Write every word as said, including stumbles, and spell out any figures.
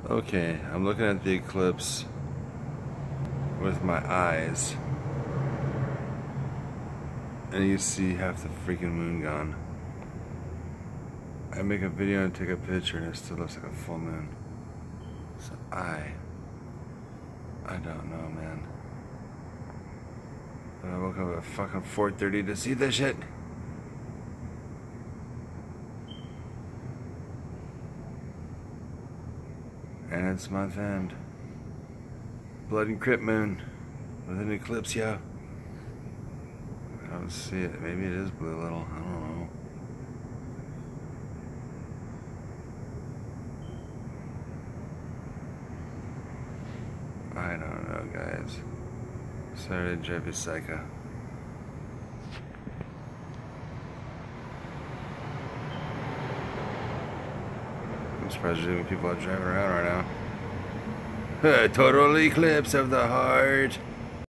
Okay, I'm looking at the eclipse with my eyes, and you see half the freaking moon gone. I make a video and take a picture and it still looks like a full moon. So I, I don't know, man. But I woke up at fucking four thirty to see this shit. And it's month end. Blood and crypt moon with an eclipse, yeah. I don't see it. Maybe it is blue little. I don't know. I don't know, guys. Sorry to drive you psycho. I'm surprised there's even people out driving around right now. Total eclipse of the heart.